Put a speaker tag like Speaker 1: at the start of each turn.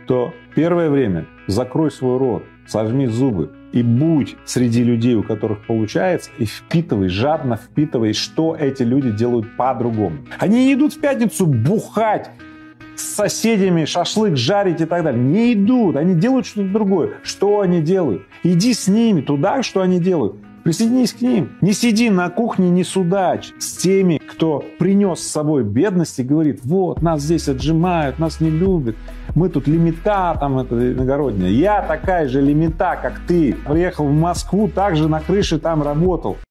Speaker 1: то первое время закрой свой рот, сожми зубы и будь среди людей, у которых получается, и впитывай, жадно впитывай, что эти люди делают по-другому. Они не идут в пятницу бухать с соседями, шашлык жарить и так далее. Не идут, они делают что-то другое. Что они делают? Иди с ними туда, что они делают. Присоединись к ним. Не сиди на кухне, не судач с теми, кто принес с собой бедность и говорит: вот, нас здесь отжимают, нас не любят, мы тут лимита, там это иногородняя. Я такая же лимита, как ты. Приехал в Москву, также на крыше там работал.